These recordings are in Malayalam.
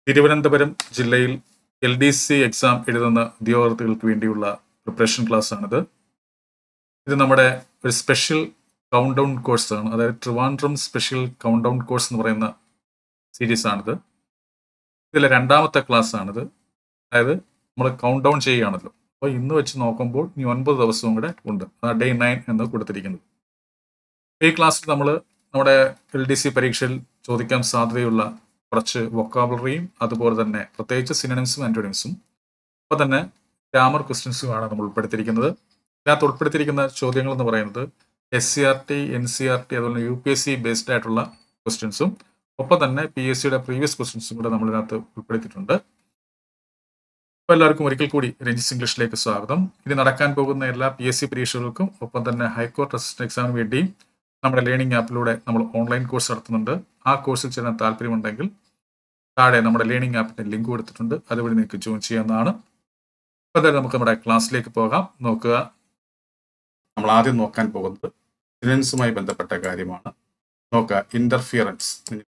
തിരുവനന്തപുരം ജില്ലയിൽ LDC എക്സാം എഴുതുന്ന ഉദ്യോഗാർത്ഥികൾക്ക് വേണ്ടിയുള്ള പ്രിപ്പറേഷൻ ക്ലാസ് ആണിത്. ഇത് നമ്മുടെ ഒരു സ്പെഷ്യൽ കൗണ്ട് ഡൗൺ കോഴ്സാണ്. അതായത് Trivandrum special countdown course എന്ന് പറയുന്ന സീരീസ് ആണിത്. ഇതിലെ രണ്ടാമത്തെ ക്ലാസ് ആണിത്. അതായത് നമ്മൾ കൗണ്ട് ഡൗൺ ചെയ്യുകയാണല്ലോ. അപ്പോൾ ഇന്ന് വെച്ച് നോക്കുമ്പോൾ ഇനി 9 ദിവസവും കൂടെ ഉണ്ട്. Day 9 എന്ന് കൊടുത്തിരിക്കുന്നത്. ഈ ക്ലാസ്സിൽ നമ്മൾ നമ്മുടെ LDC പരീക്ഷയിൽ ചോദിക്കാൻ സാധ്യതയുള്ള കുറച്ച് വൊക്കാബുലറിയും അതുപോലെ തന്നെ പ്രത്യേകിച്ച് സിനോണിംസും ആന്റോണിംസും അപ്പോൾ തന്നെ ഗ്രാമർ ക്വസ്റ്റ്യൻസുമാണ് നമ്മൾ ഉൾപ്പെടുത്തിയിരിക്കുന്നത്. ഇതിനകത്ത് ഉൾപ്പെടുത്തിയിരിക്കുന്ന ചോദ്യങ്ങൾ എന്ന് പറയുന്നത് SCRT, NCRT അതുപോലെ UPSC ബേസ്ഡ് ആയിട്ടുള്ള ക്വസ്റ്റ്യൻസും ഒപ്പം തന്നെ PSCയുടെ പ്രീവിയസ് ക്വസ്റ്റ്യൻസും കൂടെ നമ്മളിതിനകത്ത് ഉൾപ്പെടുത്തിയിട്ടുണ്ട്. അപ്പോൾ എല്ലാവർക്കും ഒരിക്കൽ കൂടി രഞ്ജിസ് ഇംഗ്ലീഷിലേക്ക് സ്വാഗതം. ഇനി നടക്കാൻ പോകുന്ന എല്ലാ PSC പരീക്ഷകൾക്കും ഒപ്പം തന്നെ ഹൈക്കോർട്ട് അസിസ്റ്റന്റ് എക്സാമിന് വേണ്ടിയും നമ്മുടെ ലേണിംഗ് ആപ്പിലൂടെ നമ്മൾ ഓൺലൈൻ കോഴ്സ് നടത്തുന്നുണ്ട്. ആ കോഴ്സിൽ ചേരാൻ താല്പര്യമുണ്ടെങ്കിൽ താഴെ നമ്മുടെ ലേണിംഗ് ആപ്പിന്റെ ലിങ്ക് കൊടുത്തിട്ടുണ്ട്. അതുവഴി നിങ്ങൾക്ക് ജോയിൻ ചെയ്യാവുന്നതാണ്. അപ്പോൾ അതായത് നമുക്ക് നമ്മുടെ ക്ലാസ്സിലേക്ക് പോകാം. നോക്കുക, നമ്മൾ ആദ്യം നോക്കാൻ പോകുന്നത് സിനോണിംസുമായി ബന്ധപ്പെട്ട കാര്യമാണ്. നോക്കുക, ഇന്റർഫിയറൻസ്.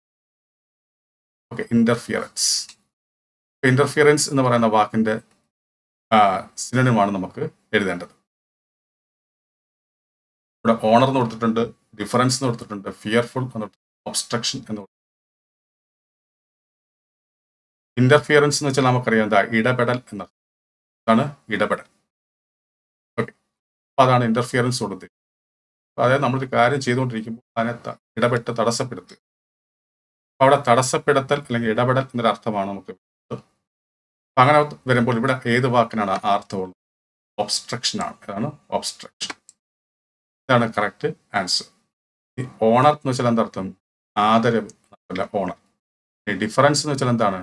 ഇന്റർഫിയറൻസ് ഇന്റർഫിയറൻസ് എന്ന് പറയുന്ന വാക്കിന്റെ സിനോണിമാണ് നമുക്ക് എഴുതേണ്ടത്. ഇവിടെ ഓണർ എന്ന് കൊടുത്തിട്ടുണ്ട്, ഡിഫറൻസ് എന്ന് കൊടുത്തിട്ടുണ്ട്, ഫിയർഫുൾ എന്ന് ഒബ്സ്ട്രക്ഷൻ എന്ന് കൊടുത്തിട്ടുണ്ട്. ഇന്റർഫിയറൻസ് എന്ന് വെച്ചാൽ നമുക്കറിയാം എന്താ ഇടപെടൽ എന്നതാണ് ഇടപെടൽ. ഓക്കെ, അപ്പൊ അതാണ് ഇന്റർഫിയറൻസ് കൊടുത്തത്. അതായത് നമ്മളൊരു കാര്യം ചെയ്തുകൊണ്ടിരിക്കുമ്പോൾ അതിനെ ഇടപെട്ട് തടസ്സപ്പെടുത്തുക. അവിടെ തടസ്സപ്പെടുത്തൽ അല്ലെങ്കിൽ ഇടപെടൽ എന്നൊരു അർത്ഥമാണ് നമുക്ക്. അങ്ങനെ വരുമ്പോൾ ഇവിടെ ഏത് വാക്കിനാണ് ആ അർത്ഥമുള്ളത്? ഒബ്സ്ട്രക്ഷൻ ആണ്. ഇതാണ് ഒബ്സ്ട്രക്ഷൻ. ഇതാണ് കറക്റ്റ് ആൻസർ. ഈ ഓണർ എന്ന് വെച്ചാൽ എന്തർത്ഥം? ആദരവ് അല്ല ഓണർ. ഈ ഡിഫറൻസ് എന്ന് വെച്ചാൽ എന്താണ്?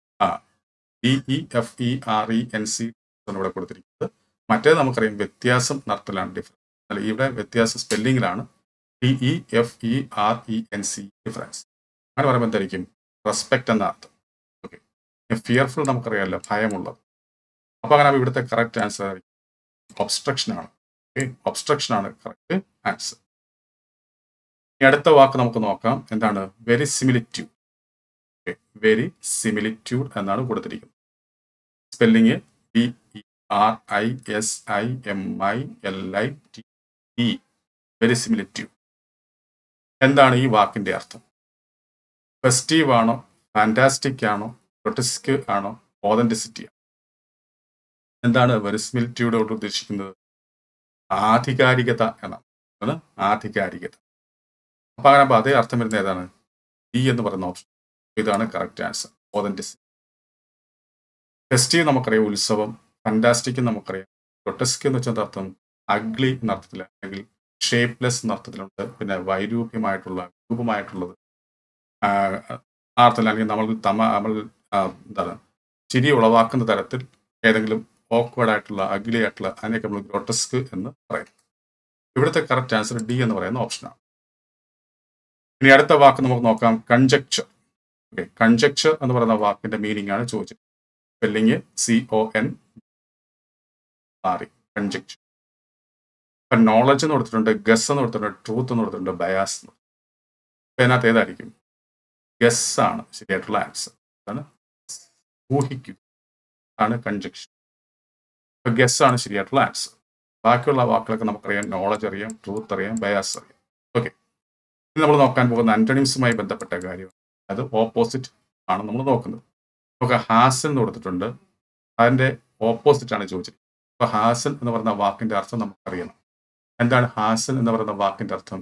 DEFERENC ഇവിടെ കൊടുത്തിരിക്കുന്നത്. മറ്റേത് നമുക്കറിയാം വ്യത്യാസം നടത്തലാണ് ഡിഫറൻസ്. അല്ല, ഇവിടെ വ്യത്യാസം സ്പെല്ലിങ്ങിലാണ്. DEFERENC difference. അങ്ങനെ പറയുമ്പോൾ എന്തായിരിക്കും? റെസ്പെക്ട് എന്ന അർത്ഥം. ഓക്കെ, ഫിയർഫുൾ നമുക്കറിയാമല്ലോ, ഭയമുള്ളത്. അപ്പൊ അങ്ങനെ ഇവിടുത്തെ കറക്റ്റ് ആൻസർ ആയിരിക്കും ഒബ്സ്ട്രക്ഷൻ ആണ്. ഒബ്സ്ട്രക്ഷൻ ആണ് കറക്റ്റ് ആൻസർ. ഇനി അടുത്ത വാക്ക് നമുക്ക് നോക്കാം. എന്താണ്? വെരിസിമിലിറ്റ്യൂഡ്. വെരി സിമിലിറ്റ്യൂഡ് എന്നാണ് കൊടുത്തിരിക്കുന്നത്. Spelling VERISIMILITE. വെരിസിമിലിറ്റ്യൂഡ്. എന്താണ് ഈ വാക്കിന്റെ അർത്ഥം? ഫെസ്റ്റീവ് ആണോ, ഫാന്റാസ്റ്റിക് ആണോ, ഗ്രൊട്ടസ്ക് ആണോ, ഓതന്റിസിറ്റി ആണോ? എന്താണ് വെരിസിമിലിറ്റ്യൂഡോട് ഉദ്ദേശിക്കുന്നത്? ആധികാരികത എന്നാണ്. ആധികാരികത. അപ്പൊ അങ്ങനെ അതേ അർത്ഥം വരുന്ന ഏതാണ്? ഡി എന്ന് പറയുന്ന ഓപ്ഷൻ. ഇതാണ് കറക്റ്റ് ആൻസർ, ഓതന്റിസിറ്റി. ഫെസ്റ്റീവ് നമുക്കറിയാം, ഉത്സവം. ഫാന്റാസ്റ്റിക് നമുക്കറിയാം. ഗ്രൊട്ടസ്ക് എന്ന് വെച്ചാൽ അർത്ഥം അഗ്ലി എന്നർത്ഥത്തില് അല്ലെങ്കിൽ ഷേപ്പ്ലെസ് എന്നർത്ഥത്തിലുണ്ട്. പിന്നെ വൈരൂപ്യമായിട്ടുള്ള, രൂപമായിട്ടുള്ളത് അർത്ഥത്തിൽ, അല്ലെങ്കിൽ നമ്മൾ എന്താണ് ചിരി ഉളവാക്കുന്ന തരത്തിൽ ഏതെങ്കിലും ഓക്വേർഡ് ആയിട്ടുള്ള, അഗ്ലി ആയിട്ടുള്ള അതിനൊക്കെ നമ്മൾ ഗ്രോട്ടസ്ക് എന്ന് പറയും. ഇവിടുത്തെ കറക്റ്റ് ആൻസർ ഡി എന്ന് പറയുന്ന ഓപ്ഷനാണ്. ഇനി അടുത്ത വാക്ക് നമുക്ക് നോക്കാം, കൺജക്ചർ. ഓക്കെ, കൺജക്ചർ എന്ന് പറയുന്ന വാക്കിന്റെ മീനിങ് ആണ് ചോദിച്ചത്. Spelling CONRE, conjecture. ഇപ്പൊ നോളജ് എന്ന് കൊടുത്തിട്ടുണ്ട്, ഗസ് എന്ന് കൊടുത്തിട്ടുണ്ട്, ട്രൂത്ത് എന്ന് കൊടുത്തിട്ടുണ്ട്, ബയാസ്. അപ്പൊ അതിനകത്ത് ഏതായിരിക്കും? ഗസ് ആണ് ശരിയായിട്ടുള്ള ആൻസർ. അതാണ് ഊഹിക്കുക ആണ് കൺജക്ഷൻ. ഇപ്പൊ ഗസ് ആണ് ശരിയായിട്ടുള്ള ആൻസർ. ബാക്കിയുള്ള വാക്കുകളൊക്കെ നമുക്കറിയാം. നോളജ് അറിയാം, ട്രൂത്ത് അറിയാം, ബയാസ് അറിയാം. ഓക്കെ, ഇനി നമ്മൾ നോക്കാൻ പോകുന്ന ആന്റണിംസുമായി ബന്ധപ്പെട്ട കാര്യമാണ്. അത് ഓപ്പോസിറ്റ് ആണ് നമ്മൾ നോക്കുന്നത്. നമുക്ക് ഹാസൻ എന്ന് കൊടുത്തിട്ടുണ്ട്, അതിന്റെ ഓപ്പോസിറ്റ് ആണ് ചോദിച്ചത്. അപ്പൊ ഹാസൻ എന്ന് പറയുന്ന വാക്കിന്റെ അർത്ഥം നമുക്കറിയണം. എന്താണ് ഹാസൻ എന്ന് പറയുന്ന വാക്കിന്റെ അർത്ഥം?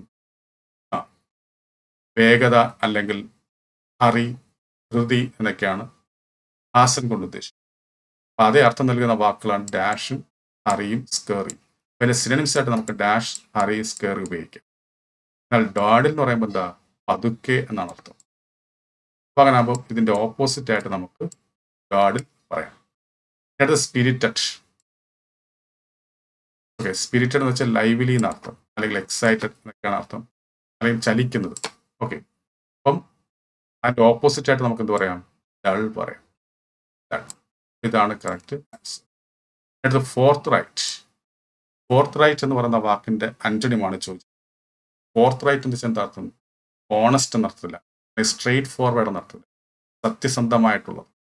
വേഗത അല്ലെങ്കിൽ ഹറി, ധൃതി എന്നൊക്കെയാണ് ഹാസൻ കൊണ്ട് ഉദ്ദേശിക്കുന്നത്. അപ്പൊ അതേ അർത്ഥം നൽകുന്ന വാക്കുകളാണ് ഡാഷും, ഹറിയും, സ്കേറിയും. പിന്നെ സിനോണിംസ് ആയിട്ട് നമുക്ക് ഡാഷ്, ഹറി, സ്കേറി ഉപയോഗിക്കാം. എന്നാൽ ഡാഡിൽ എന്ന് പറയുമ്പോൾ എന്താ? പതുക്കെ എന്നാണ് അർത്ഥം. അപ്പൊ അങ്ങനെ ആകുമ്പോൾ ഇതിന്റെ ഓപ്പോസിറ്റ് ആയിട്ട് നമുക്ക് ഡാഡിൽ പറയാം. അടുത്ത സ്പിരിറ്റഡ്. ഓക്കെ, സ്പിരിറ്റഡ് എന്ന് വെച്ചാൽ ലൈവ്ലി എന്നർത്ഥം, അല്ലെങ്കിൽ എക്സൈറ്റഡ് എന്നൊക്കെയാണ് അർത്ഥം, അല്ലെങ്കിൽ ചലിക്കുന്നത്. ഓക്കെ, അപ്പം അതിന്റെ ഓപ്പോസിറ്റ് ആയിട്ട് നമുക്ക് എന്ത് പറയാം? ഡൾ പറയാം. ഇതാണ് കറക്റ്റ് ആൻസർ. അടുത്ത ഫോർത്ത് റൈറ്റ്. ഫോർത്ത് റൈറ്റ് എന്ന് പറയുന്ന വാക്കിന്റെ അന്റണിമാണ് ചോദിച്ചത്. ഫോർത്ത് റൈറ്റ് എന്ന് വെച്ചാൽ എന്താ അർത്ഥം? ഓണസ്റ്റ് എന്നർത്ഥത്തില്ല, സ്ട്രെയിറ്റ് ഫോർവേഡ് എന്നർത്ഥത്തില്ല, സത്യസന്ധമായിട്ടുള്ളത്.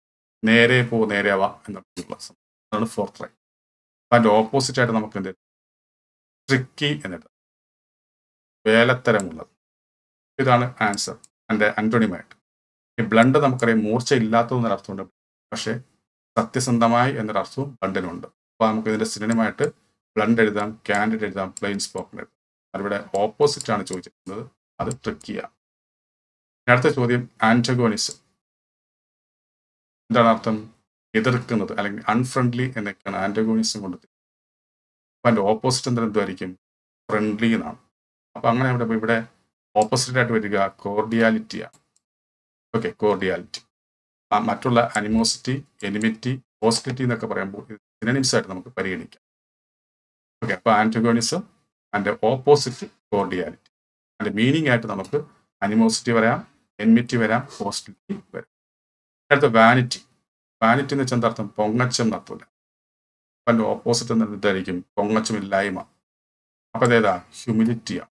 നേരെ പോ നേരെ വാ എന്നുള്ള അതാണ് ഫോർത്ത് റൈറ്റ്. അതിൻ്റെ ഓപ്പോസിറ്റ് ആയിട്ട് നമുക്ക് എന്ത് ട്രിക്കി എന്നിട്ട് വേലത്തരമുള്ളത്. ഇതാണ് ആൻസർ എൻ്റെ അന്റോണിമായിട്ട്. ഈ ബ്ലണ്ട് നമുക്കറിയാം മൂർച്ച ഇല്ലാത്തതെന്നൊരു അർത്ഥമുണ്ട്, പക്ഷേ സത്യസന്ധമായി എന്നൊരർത്ഥവും ബ്ലണ്ടിനുണ്ട്. അപ്പോൾ നമുക്ക് ഇതിൻ്റെ സിനിമയായിട്ട് ബ്ലണ്ട് എഴുതാം, കാൻഡിഡ് എഴുതാം, പ്ലെയിൻ സ്പോക്കൺ എഴുതാം. അതിവിടെ ഓപ്പോസിറ്റ് ആണ് ചോദിച്ചിരിക്കുന്നത്, അത് ട്രിക്കിയാണ്. അടുത്ത ചോദ്യം ആന്റഗോണിസം. എന്താണ് അർത്ഥം? എതിർക്കുന്നത് അല്ലെങ്കിൽ അൺഫ്രണ്ട്ലി എന്നൊക്കെയാണ് ആന്റഗോണിസം കൊണ്ട്. അപ്പം അതിൻ്റെ ഓപ്പോസിറ്റ് എന്തായിരിക്കും? ഫ്രണ്ട്ലി എന്നാണ്. അപ്പം അങ്ങനെ ഇവിടെ ഓപ്പോസിറ്റ് ആയിട്ട് വരിക കോർഡിയാലിറ്റിയാണ്. ഓക്കെ, കോർഡിയാലിറ്റി. മറ്റുള്ള അനിമോസിറ്റി, എനിമിറ്റി, ഹോസ്റ്റിലിറ്റി എന്നൊക്കെ പറയുമ്പോൾ സിനോണിംസ് ആയിട്ട് നമുക്ക് പരിഗണിക്കാം. ഓക്കെ, അപ്പോൾ ആന്റഗോണിസം അതിൻ്റെ ഓപ്പോസിറ്റ് കോർഡിയാലിറ്റി. അതിൻ്റെ മീനിങ് ആയിട്ട് നമുക്ക് അനിമോസിറ്റി വരാം, എനിമിറ്റി വരാം, ഹോസ്റ്റിലിറ്റി വരാം. അടുത്ത വാനിറ്റി. വാനിറ്റി എന്ന് വെച്ചാൽ എന്താർത്ഥം? പൊങ്ങച്ചം നടത്തില്ല. അപ്പം അതിൻ്റെ ഓപ്പോസിറ്റ് എന്തായിരിക്കും? പൊങ്ങച്ചമില്ലായ്മ. അപ്പം അതേതാ? ഹ്യൂമിലിറ്റിയാണ്.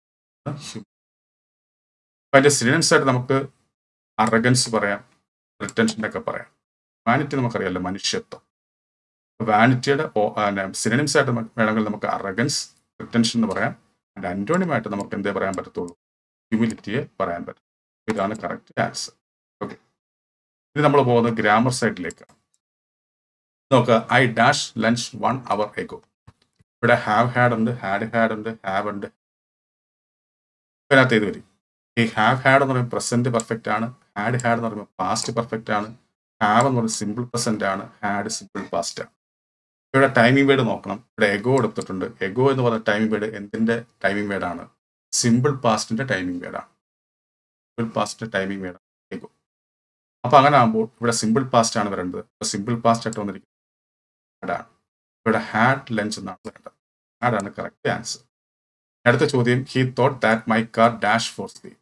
അപ്പം അതിൻ്റെ സിനോണിംസ് ആയിട്ട് നമുക്ക് അറഗൻസ് പറയാം, റിട്ടൻഷൻ ഒക്കെ പറയാം. വാനിറ്റി നമുക്കറിയാമല്ലോ, മനുഷ്യത്വം. വാനിറ്റിയുടെ സിനോണിംസ് ആയിട്ട് വേണമെങ്കിൽ നമുക്ക് അറഗൻസ്, റിട്ടൻഷൻ എന്ന് പറയാം. അതിൻ്റെ അന്റോണിമായിട്ട് നമുക്ക് എന്തേ പറയാൻ പറ്റത്തുള്ളൂ? ഹ്യൂമിലിറ്റിയെ പറയാൻ പറ്റും. ഇതാണ് കറക്റ്റ് ആൻസർ. ഓക്കെ, ഇനി നമ്മൾ പോകുന്നത് ഗ്രാമർ സൈഡിലേക്കാണ്. നോക്കുക, I dash lunch 1 hour ago. ഇവിടെ ഹാവ് ഹാഡ് ഉണ്ട്, ഹാഡ് ഉണ്ട്, ഹാവ് ഉണ്ട്. ഇതിനകത്ത് ഏത് വരും? ഈ ഹാവ് ഹാഡ് എന്ന് പറയുമ്പോൾ പ്രസന്റ് പെർഫെക്റ്റ് ആണ്, ഹാഡ് എന്ന് പറയുമ്പോൾ പാസ്റ്റ് പെർഫെക്റ്റ് ആണ്, ഹാവ് എന്ന് പറയുന്നത് സിമ്പിൾ പ്രസന്റ് ആണ്, ഹാഡ് സിമ്പിൾ പാസ്റ്റ് ആണ്. ഇവിടെ ടൈമിംഗ് വേർഡ് നോക്കണം. ഇവിടെ എഗോ എടുത്തിട്ടുണ്ട്. എഗോ എന്ന് പറയുന്ന ടൈമിംഗ് വേർഡ് എന്തിന്റെ ടൈമിംഗ് വേർഡാണ്? സിമ്പിൾ പാസ്റ്റിന്റെ ടൈമിംഗ് വേർഡാണ്. സിമ്പിൾ പാസ്റ്റിന്റെ ടൈമിംഗ് വേർഡാണ് എഗോ. അപ്പൊ അങ്ങനെ ആകുമ്പോൾ ഇവിടെ സിമ്പിൾ പാസ്റ്റ് ആണ് വരേണ്ടത്. സിമ്പിൾ പാസ്റ്റ് ആയിട്ട് വന്നിരിക്കുന്നത് ഹാഡാണ്. ഇവിടെ ഹാഡ് ലഞ്ച് എന്നാണ് വരേണ്ടത്. ഹാഡാണ് കറക്റ്റ് ആൻസർ. അടുത്ത ചോദ്യം, he thought that my car dash for sale.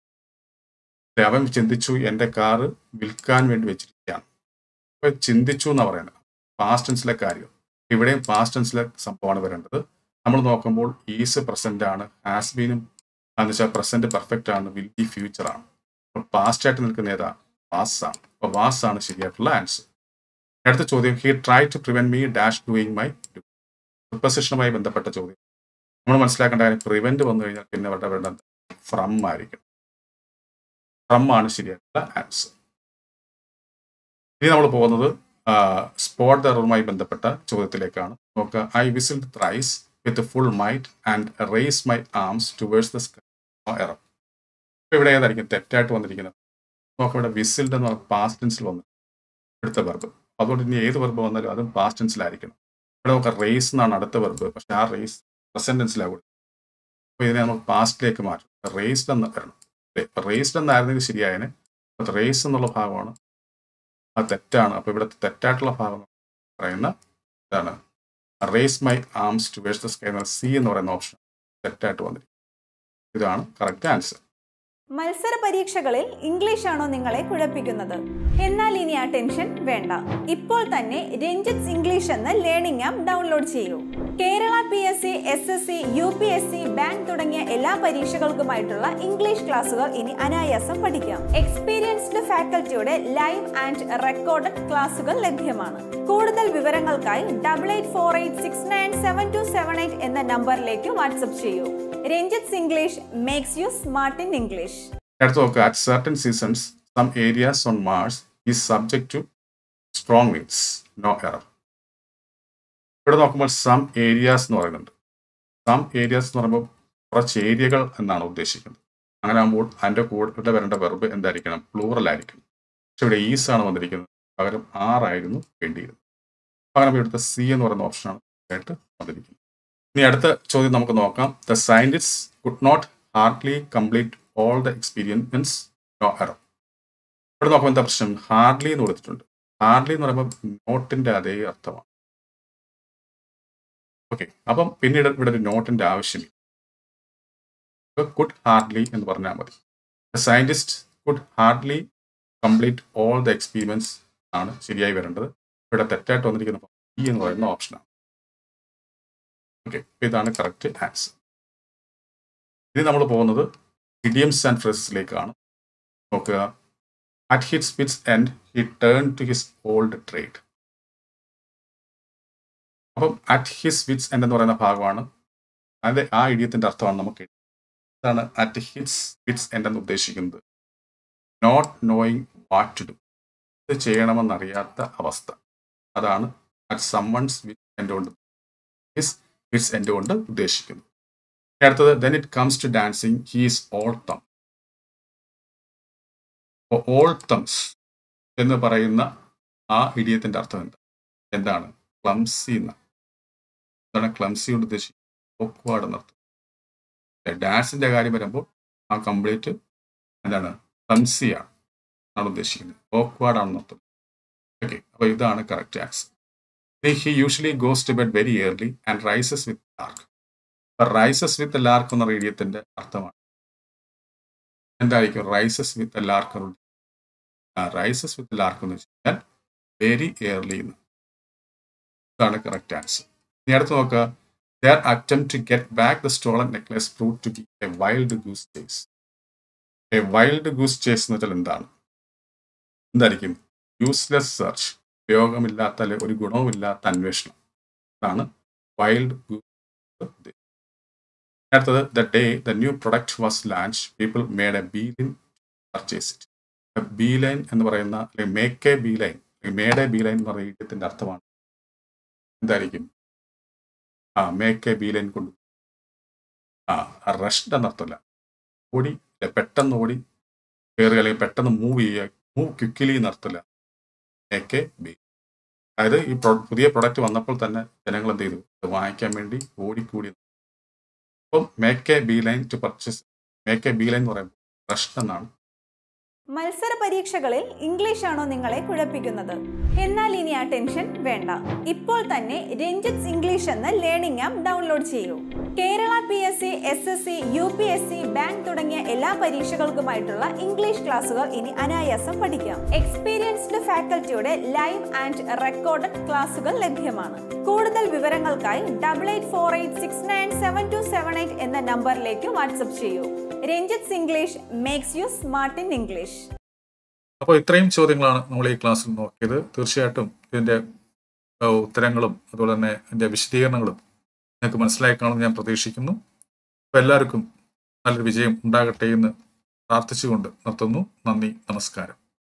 അവൻ ചിന്തിച്ചു എൻ്റെ കാറ് വിൽക്കാൻ വേണ്ടി വെച്ചിരിക്കുകയാണ്. അപ്പൊ ചിന്തിച്ചു എന്നാണ് പറയുന്നത്, പാസ്റ്റ് ടെൻസിലെ കാര്യം. ഇവിടെയും പാസ്റ്റ് ടെൻസിലെ സംഭവമാണ് വരേണ്ടത്. നമ്മൾ നോക്കുമ്പോൾ ഈസ് പ്രസന്റ് ആണ്, ഹാസ് ബീനും എന്ന് വെച്ചാൽ പ്രസന്റ് പെർഫെക്റ്റ് ആണ്, വിൽ ബി ഫ്യൂച്ചർ ആണ്. അപ്പോൾ പാസ്റ്റ് ആയിട്ട് നിൽക്കുന്ന ഏതാ? വാസ് ആണ്. അപ്പോൾ വാസ് ആണ് ശരിയായിട്ടുള്ള ആൻസർ. അടുത്ത ചോദ്യം, he try to prevent me dash doing my duty. പ്രിപ്പസിഷനുമായി ബന്ധപ്പെട്ട ചോദ്യം. നമ്മൾ മനസ്സിലാക്കേണ്ട കാര്യം, പ്രിവെന്റ് വന്നു കഴിഞ്ഞാൽ പിന്നെ അവിടെ വേണ്ടത് ഫ്രം ആയിരിക്കും. ഫ്രം ആണ് ശരിയായിട്ടുള്ള ആൻസർ. ഇനി നമ്മൾ പോകുന്നത് സ്പോട്ട് ദ എററുമായി ബന്ധപ്പെട്ട ചോദ്യത്തിലേക്കാണ്. നോക്കുക, I whistled thrice with full might and raise my arms towards the sky. Error. ഇപ്പൊ ഇവിടെ ഏതായിരിക്കും തെറ്റായിട്ട് വന്നിരിക്കുന്നത്? നോക്കാം, ഇവിടെ വിസിൽഡ് എന്ന് പറഞ്ഞാൽ പാസ്റ്റ് ടെൻസിൽ വന്നു അടുത്ത വെർബ്. അതുകൊണ്ട് ഇനി ഏത് വെർബ് വന്നാലും അതും പാസ്റ്റ് ടെൻസിലായിരിക്കണം. ഇവിടെ നമുക്ക് റേസ് എന്നാണ് അടുത്ത വെർബ്, പക്ഷെ ആ റേസ് പ്രസന്റ് ടെൻസിലാകും. അപ്പോൾ ഇതിനെ നമുക്ക് പാസ്റ്റിലേക്ക് മാറ്റും. റേസ്ഡ് എന്ന് വരണം. റേസ്ഡ് എന്നായിരുന്നെങ്കിൽ ശരിയായതിന്. റേസ് എന്നുള്ള ഭാഗമാണ് അത് തെറ്റാണ്. അപ്പോൾ ഇവിടെ തെറ്റായിട്ടുള്ള ഭാഗം പറയുന്ന ഇതാണ് raise my arms towards the sky എന്ന സി എന്ന് പറയുന്ന ഓപ്ഷൻ തെറ്റായിട്ട് വന്നിരിക്കും. ഇതാണ് കറക്റ്റ് ആൻസർ. മത്സര പരീക്ഷകളിൽ ഇംഗ്ലീഷ് ആണോ നിങ്ങളെ കുഴപ്പിക്കുന്നത്? എന്നാൽ ഇനി ആ ടെൻഷൻ വേണ്ട. ഇപ്പോൾ തന്നെ രഞ്ജിത്ത് ഇംഗ്ലീഷ് എന്ന ലേണിംഗ് ആപ്പ് ഡൗൺലോഡ് ചെയ്യൂ. Kerala PSC, SSC, UPSC, bank തുടങ്ങിയ എല്ലാ പരീക്ഷകൾക്കുമായിട്ടുള്ള ഇംഗ്ലീഷ് ക്ലാസുകൾ ഇനി അനായാസം പഠിക്കാം. എക്സ്പീരിയൻസ്ഡ് ഫാക്കൽറ്റിയുടെ ലൈവ് ആൻഡ് റെക്കോർഡഡ് ക്ലാസുകൾ ലഭ്യമാണ്. കൂടുതൽ വിവരങ്ങൾക്കായി 8848697278 എന്ന നമ്പറിലേക്ക് വാട്സ്ആപ്പ് ചെയ്യൂ. Ranjith English makes you smart in English. അടുത്ത നോക്കുക, at certain seasons some areas on Mars is subject to strong winds, no error. ഇവിടെ നോക്കുമ്പോൾ സം ഏരിയാസ് എന്ന് പറയുന്നുണ്ട്. സം ഏരിയാസ് എന്ന് പറയുമ്പോൾ കുറച്ച് ഏരിയകൾ എന്നാണ് ഉദ്ദേശിക്കുന്നത്. അങ്ങനെ ആകുമ്പോൾ അതിൻ്റെ കൂടെ വരേണ്ട വെർബ് എന്തായിരിക്കണം? പ്ലൂറൽ ആയിരിക്കണം. പക്ഷെ ഇവിടെ ഈസ് ആണ് വന്നിരിക്കുന്നത്, പകരം ആറായിരുന്നു വേണ്ടിയിരുന്നത്. അങ്ങനെ ഇവിടുത്തെ സി എന്ന് പറയുന്ന ഓപ്ഷനാണ് ആയിട്ട് വന്നിരിക്കുന്നത്. ഇനി അടുത്ത ചോദ്യം നമുക്ക് നോക്കാം. The scientist could not hardly complete all the experience, no error. ഇവിടെ നോക്കുമ്പോൾ എന്താ പ്രശ്നം? ഹാർഡ്ലി എന്ന് കൊടുത്തിട്ടുണ്ട്. ഹാർഡ്ലി എന്ന് പറയുമ്പോൾ നോട്ടിന്റെ അതേ അർത്ഥമാണ്. ഓക്കെ, അപ്പം പിന്നീട് ഇവിടെ ഒരു നോട്ടിന്റെ ആവശ്യമില്ല. കുഡ് ഹാർഡ്ലി എന്ന് പറഞ്ഞാൽ മതി. The scientist could hardly complete all the experience ആണ് ശരിയായി വരേണ്ടത്. ഇവിടെ തെറ്റായിട്ട് വന്നിരിക്കുന്ന ഈ എന്ന് പറയുന്ന ഓപ്ഷനാണ്. ഓക്കെ, ഇതാണ് കറക്റ്റ് ആൻസർ. ഇനി നമ്മൾ പോകുന്നത് ഇഡിയംസ് ആൻഡ് ഫ്രേസസിലേക്കാണ്. നോക്കുക, At his wits' end, he turned to his old trade. അപ്പം അറ്റ് ഹിസ് വിറ്റ്സ് എൻഡ് എന്ന് പറയുന്ന ഭാഗമാണ് അതിൻ്റെ ആ ഇഡിയത്തിൻ്റെ അർത്ഥമാണ് നമുക്ക് ഇതാണ് അറ്റ് ഹിസ് വിറ്റ്സ് എൻഡ് എന്ന് ഉദ്ദേശിക്കുന്നത്. Not knowing what to do, ഇത് ചെയ്യണമെന്നറിയാത്ത അവസ്ഥ, അതാണ് അറ്റ് സമ്മൺസ് വിറ്റ്സ് എൻഡ് കൊണ്ട് ഹിസ് വിറ്റ്സ് എൻഡ് കൊണ്ട് ഉദ്ദേശിക്കുന്നത്. അടുത്തത് then it comes to dancing he's all thumb. All thumbs എന്ന് പറയുന്ന ആ ഇഡിയത്തിൻ്റെ അർത്ഥം എന്താണ്? ക്ലംസി എന്നാണ്. എന്താണ് ക്ലംസി കൊണ്ട് ഉദ്ദേശിക്കുന്നത്? ഓക്വാർഡ് എന്നർത്ഥം. ഡാൻസിന്റെ കാര്യം വരുമ്പോൾ ആ കംപ്ലീറ്റ് എന്താണ്? ക്ലംസി ആണ് ഉദ്ദേശിക്കുന്നത്, ഓക്വാർഡ് ആണെന്ന് അർത്ഥം. ഓക്കെ, അപ്പോൾ ഇതാണ് correct answer. He usually goes to bed very early and rises with lark. Rises with lark എന്ന ഇഡിയത്തിന്റെ അർത്ഥമാണ് എന്തായിരിക്കും? Rises with lark. Rises with lark എന്ന് വെച്ച് കഴിഞ്ഞാൽ വെരി ഇയർലി എന്ന്. ഇതാണ് കറക്റ്റ് ആൻസർ. ഇനി അടുത്ത് നോക്കുക. Their attempt to get back the stolen necklace proved to be a wild goose chase. A wild goose chase എന്ന് വെച്ചാൽ എന്തായിരിക്കും? യൂസ്ലെസ് സെർച്ച്, ഉപയോഗമില്ലാത്ത അല്ലെങ്കിൽ ഒരു ഗുണവുമില്ലാത്ത അന്വേഷണം, അതാണ് വൈൽഡ് ഗൂസ്. അടുത്തത് the day the new product was launched, people made a beeline to purchase it. Beeline എന്ന് പറയുന്ന അല്ലെങ്കിൽ make a beeline, made a beeline എന്ന് പറയുന്ന ഇഡിയത്തിന്റെ അർത്ഥമാണ് എന്തായിരിക്കും? മേക്ക് എ ബീലൈൻ കൊണ്ട് റഷ്ഡ് എന്നർത്ഥമില്ല, ഓടി, പെട്ടെന്ന് ഓടി കയറുക അല്ലെങ്കിൽ പെട്ടെന്ന് മൂവ് ചെയ്യുക, മൂവ് ക്വിക്കലി എന്നർത്ഥമില്ല, മേക്ക് എ ബീ. അതായത് ഈ പുതിയ പ്രൊഡക്റ്റ് വന്നപ്പോൾ തന്നെ ജനങ്ങൾ എന്ത് ചെയ്തു? അത് വാങ്ങിക്കാൻ വേണ്ടി ഓടിക്കൂടി. അപ്പം make a beeline to purchase, make a beeline എന്ന് പറയുമ്പോൾ റഷ്ഡ് എന്നാണ്. മത്സര പരീക്ഷകളിൽ ഇംഗ്ലീഷ് ആണോ നിങ്ങളെ കുഴപ്പിക്കുന്നത്? എന്നാൽ ഇനി ആ ടെൻഷൻ വേണ്ട. ഇപ്പോൾ തന്നെ രഞ്ജിത്സ് ഇംഗ്ലീഷ് എന്ന ലേണിംഗ് ആപ്പ് ഡൗൺലോഡ് ചെയ്യൂ. Kerala PSC, SSC, UPSC, bank തുടങ്ങിയ എല്ലാ പരീക്ഷകൾക്കുമായിട്ടുള്ള ഇംഗ്ലീഷ് ക്ലാസുകൾ ഇനി അനായാസം പഠിക്കാം. എക്സ്പീരിയൻസ്ഡ് ഫാക്കൽറ്റിയുടെ ലൈവ് ആൻഡ് റെക്കോർഡഡ് ക്ലാസുകൾ ലഭ്യമാണ്. കൂടുതൽ വിവരങ്ങൾക്കായി 8848697278 എന്ന നമ്പറിലേക്ക് വാട്സ്ആപ്പ് ചെയ്യൂ. Ranjith's English makes you smart in English. അപ്പോൾ ഇത്രയും ചോദ്യങ്ങളാണ് നമ്മൾ ഈ ക്ലാസ്സിൽ നോക്കിയത്. തീർച്ചയായിട്ടും ഇതിൻ്റെ ഉത്തരങ്ങളും അതുപോലെ തന്നെ ഇതിൻ്റെ വിശദീകരണങ്ങളും നിങ്ങൾക്ക് മനസ്സിലായി കാണുമെന്ന് ഞാൻ പ്രതീക്ഷിക്കുന്നു. അപ്പോൾ എല്ലാവർക്കും നല്ലൊരു വിജയം ഉണ്ടാകട്ടെ എന്ന് പ്രാർത്ഥിച്ചുകൊണ്ട് നിർത്തുന്നു. നന്ദി, നമസ്കാരം.